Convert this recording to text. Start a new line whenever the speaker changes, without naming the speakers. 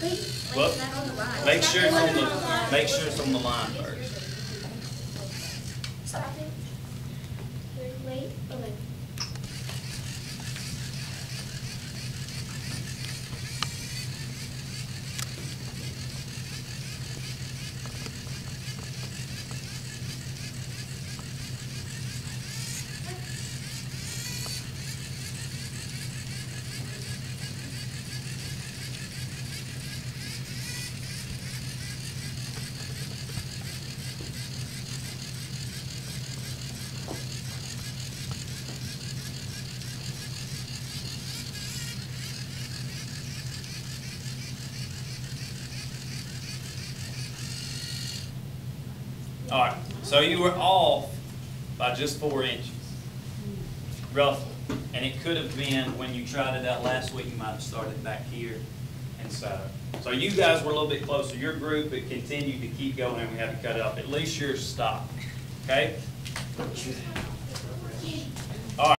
Well, make sure it's on the line first.
Stop it. Wait. Okay.
All right, so you were off by just 4 inches, roughly. And it could have been, when you tried it out last week, you might have started back here. And so you guys were a little bit closer. Your group, it continued to keep going and we had to cut it off. At least yours stopped, okay?